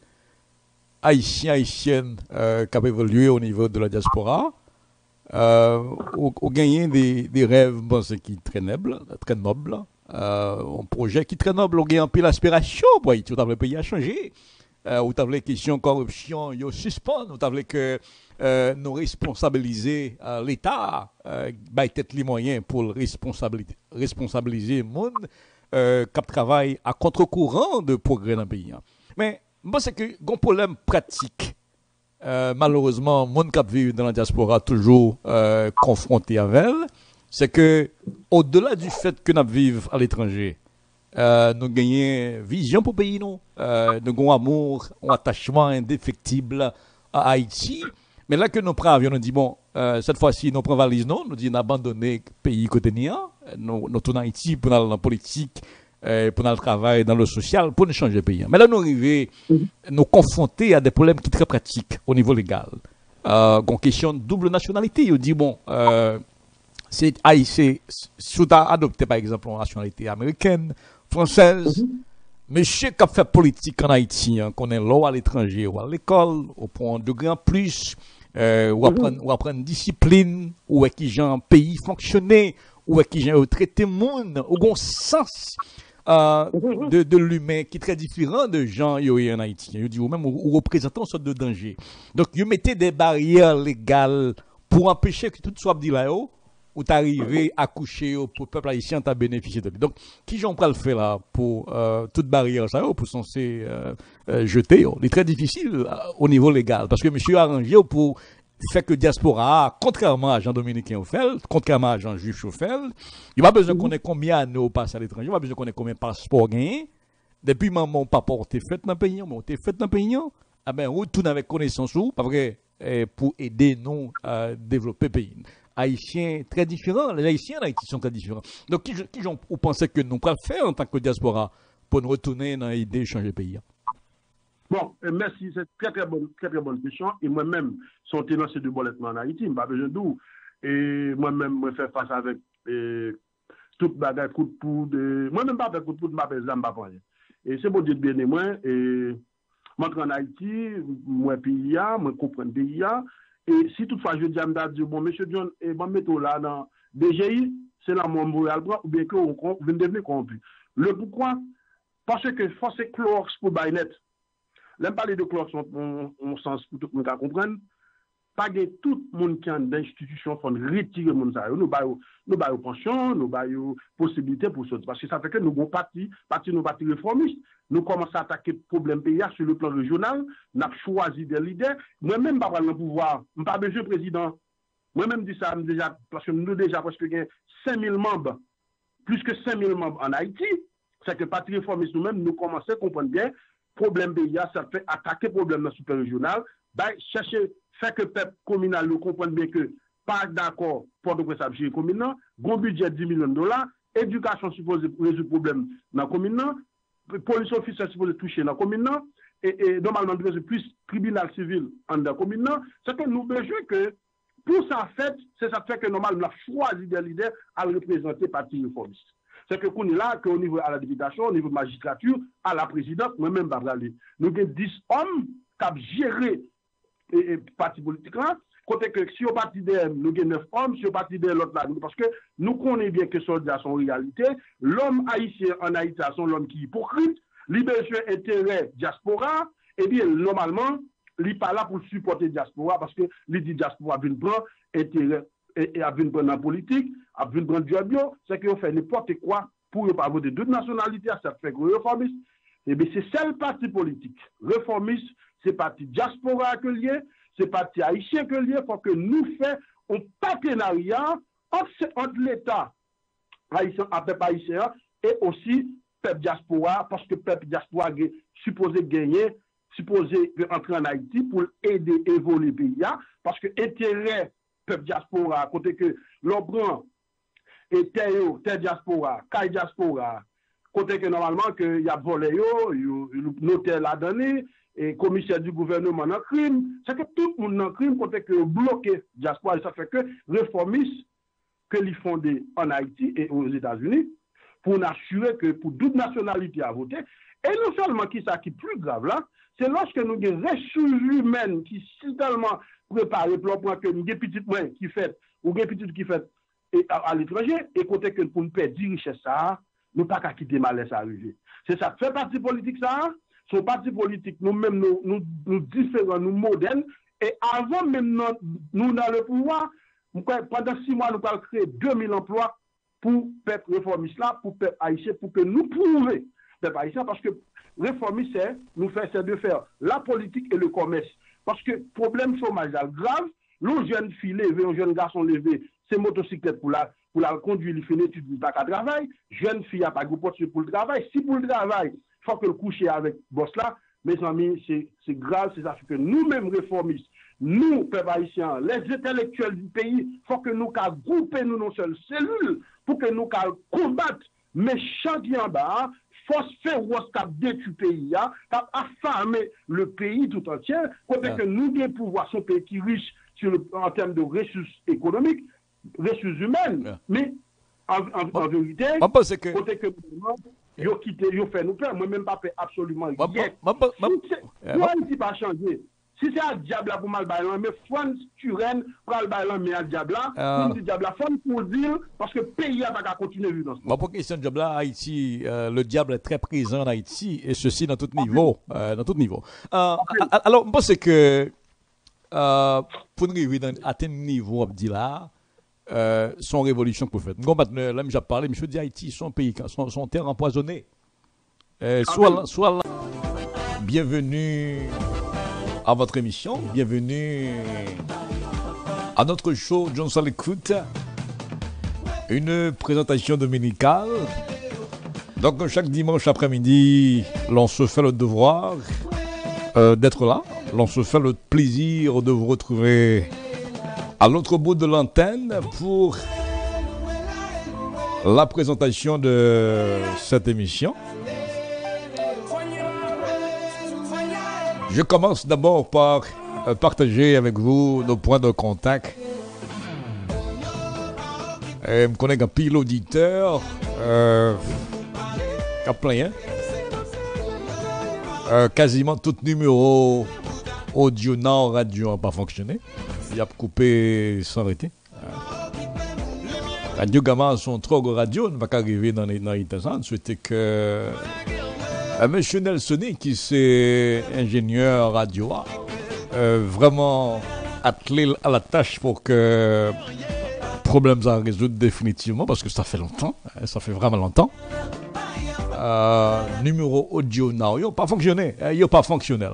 haïtiennes qui ont évolué au niveau de la diaspora, ont gagné des rêves, je pense, qui sont très nobles. Un projet qui est très noble, on a un peu l'aspiration pour Haïti, le pays a changé. Vous avez les questions de corruption, ils suspendent, vous avez que nous responsabiliser l'État, peut-être les moyens pour responsabiliser le monde qui travaille à contre-courant de progrès dans le pays. Mais moi, c'est que un problème pratique. Malheureusement, le monde qui vit dans la diaspora toujours confronté avec elle, c'est que au-delà du fait que nous vivons à l'étranger, nous gagnons vision pour le pays, nous avons amour, un attachement indéfectible à Haïti. Mais là que nous prenons, nous disons, bon, cette fois-ci, nous prenons valise, non, nous disons abandonner le pays côté nous tournons à Haïti pour aller dans la politique, pour le travail, dans le social, pour nous changer le pays. Mais là, nous arrivons, nous confronter à des problèmes qui sont très pratiques au niveau légal. Une question de double nationalité, on dit, bon, c'est Haïti, si tu as adopté par exemple une nationalité américaine, française, monsieur qui a fait politique en Haïti, qu'on est là à l'étranger ou à l'école, au point de grand plus, ou apprendre discipline, ou qui j'ai un pays fonctionner, ou qui j'ai traité monde, ou un sens de l'humain qui est très différent de gens en Haïti. Je dis, ou même ou représentant une sorte de danger. Donc, vous mettez des barrières légales pour empêcher que tout soit dit là-haut, ou t'arriver à coucher pour le peuple haïtien t'a bénéficié de lui. Donc, qui j'en peux le faire là pour toute barrière ça pour censé jeter? C'est très difficile au niveau légal parce que monsieur arrangé pour faire que diaspora, contrairement à Jean Dominicain au fait, contrairement à Jean Juif au fait, il n'y a pas besoin qu'on ait combien d'années au passe à l'étranger, il n'y a pas besoin qu'on ait combien de passeports gagnés. Depuis mon papa t'es fait dans le pays, t'es fait dans le pays, ah ben on tourne avec connaissance ou pas vrai pour aider nous à développer le pays. Haïtiens très différents, les Haïtiens en Haïti sont très différents. Donc, qui vous pensez que nous pouvons faire en tant que diaspora pour nous retourner dans l'idée de changer le pays? Bon, merci, c'est très bonne question. Et moi-même, son ténor, c'est de bollettement en Haïti, je n'ai pas besoin d'où. Et moi-même, je fais face avec toute bagarre, coup de poudre. Moi-même, pas avec coup de poudre, je m'appelle Zamba Poyen. Et c'est bon Dieu de bien et moi. Et moi, je suis en Haïti, moi, pays, moi, je comprends le pays. Et si toutefois je dis à M. bon, M. John, et bon, mettons là dans DGI, c'est là mon Montréal, ou bien que vous venez devenir corrompu. Le pourquoi? Parce que force Clorox pour Baynet. L'aime parler de Clorox, on sens pour tout le monde comprendre. Pas que tout le monde qui a une institution faut retirer mon ça. Nous baillons pension, nous baillons possibilité pour ça. Parce que ça fait que nous avons parti réformiste. Nous commençons à attaquer le problème pays sur le plan régional. Nous avons choisi des leaders. Moi-même, je ne vais pas le pouvoir. Je ne suis pas besoin président. Moi-même, dis ça déjà, parce que nous avons déjà presque 5 000 membres, plus que 5 000 membres en Haïti. c'est que parti réformiste nous-mêmes, nous commençons à comprendre bien, problème pays, ça fait attaquer problème super régional, chercher, faire que le peuple communal nous comprenne bien que pas d'accord pour le président de commune, gros budget de 10 millions de dollars, éducation supposée résoudre le problème dans la commune, police officielle supposée toucher dans la commune, et normalement, nous avons plus tribunal civil dans la commune, c'est que nous besoin que pour ça fait, c'est ça fait que normalement, nous avons choisi des leaders à représenter le parti réformiste. C'est que qu'on est là, qu'au niveau à la députation, au niveau de la magistrature, à la présidence, moi-même, nous avons 10 hommes qui ont géré le parti politique là. Côté que si au parti de nous avons 9 hommes, si au parti de l'autre là, parce que nous connaissons bien que soldats sont en réalité, l'homme haïtien en Haïti, c'est l'homme qui est hypocrite, libération intérêt diaspora, et bien normalement, il n'est pas là pour supporter diaspora parce que il dit diaspora vient prendre intérêt et a vient prendre en politique, a vient prendre du bio, c'est qu'on fait n'importe quoi pour ne pas avoir de deux nationalités, ça fait gros réformiste. Et bien c'est seul parti politique. Réformiste, c'est parti diaspora que lié, c'est parti haïtien que lié, faut que nous fassions un partenariat entre l'État haïtien, peuple haïtien, et aussi peuple diaspora, parce que peuple diaspora est supposé gagner, supposé entrer en Haïti pour aider à évoluer le pays, parce que intérêt peuple diaspora, côté que l'on prend et terre diaspora, caille diaspora, côté que normalement que y a volé notaire la donné et commissaire du gouvernement dans crime, c'est que tout le monde dans crime côté que bloqué diaspora, et ça fait que réformistes que les fondés en Haïti et aux États-Unis pour assurer que pour toute nationalité à voter, et non seulement qui ça qui est plus grave là, c'est lorsque nous avons des ressources humaines qui sont tellement préparées pour que nous avons des petites mains qui fait, ou des petites qui fait à l'étranger, et côté que pour nous perdre des richesses, ça, nous pas qu'à quitter malaise à arriver. C'est ça, fait partie politique ça, son parti politique, nous-mêmes, nous différents, nous modernes, et avant même nous dans le pouvoir, pendant 6 mois, nous allons créer 2000 emplois pour peuple réformiste là, pour peuple haïtien, pour que nous prouvions peuple haïtien, parce que réformiste, c'est de faire la politique et le commerce. Parce que problème chômage grave, le jeune fille levé, un jeune garçon levé, c'est motocyclette pour la conduire, il fait une étude, il n'a pas qu'à travailler. Jeune fille a pas de poste pour le travail. Si pour le travail, il faut que le coucher avec boss là, mes amis, c'est grave, c'est ça que nous-mêmes réformistes, nous, peuple haïtien, les intellectuels du pays, il faut que nous grouper nous nos seules cellules pour que nous combattre méchants qui en bas, force féroce qui a détruit le pays, qui a affamé le pays tout entier, côté que nous devons pouvoir son pays qui est riche en termes de ressources économiques, ressources humaines, mais en vérité, côté que nous quitté, nous fait nous peur, moi-même pas fait absolument rien. Si pas changer. Si c'est un diable pour mal bailan, mais France Turenne pour mal bailan, mais un diable là, pour diable là, pour dire, parce que le pays n'a pas continuer à vivre dans ce monde. Pour question de diable là, Haïti, le diable est très présent en Haïti, et ceci dans tout niveau. Alors, je pense que pour nous arriver à atteindre le niveau, Abdillah, son révolution pour faire. Là, j'ai parlé, monsieur dit Haïti, son pays, son terre empoisonnée. Soit là, bienvenue à votre émission, bienvenue à notre show Johnson l'écoute, une présentation dominicale. Donc chaque dimanche après-midi, l'on se fait le devoir d'être là, l'on se fait le plaisir de vous retrouver à l'autre bout de l'antenne pour la présentation de cette émission. Je commence d'abord par partager avec vous nos points de contact. Je me connais qu'un pile auditeur, plein, quasiment tout numéro audio non radio n'a pas fonctionné. Il a coupé sans arrêter. Radio Gamma, son trop radio ne va pas arriver dans les intéressants. C'était que monsieur Nelsoni, qui c'est ingénieur radio, vraiment attelé à la tâche pour que problème ça résoudre définitivement, parce que ça fait longtemps, ça fait vraiment longtemps. Numéro audio now, il n'a pas fonctionné, il n'est pas fonctionnel.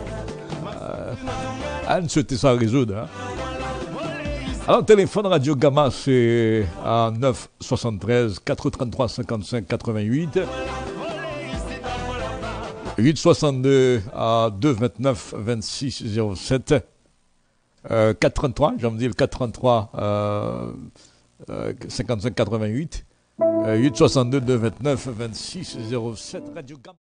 On souhaite ça résoudre. Hein. Alors, téléphone Radio Gamma, c'est à 9 73 433 55 88. 862 à 229 26 07. 433, j'en dis le 433 55 88. 862 229 26 07 Radio Gam.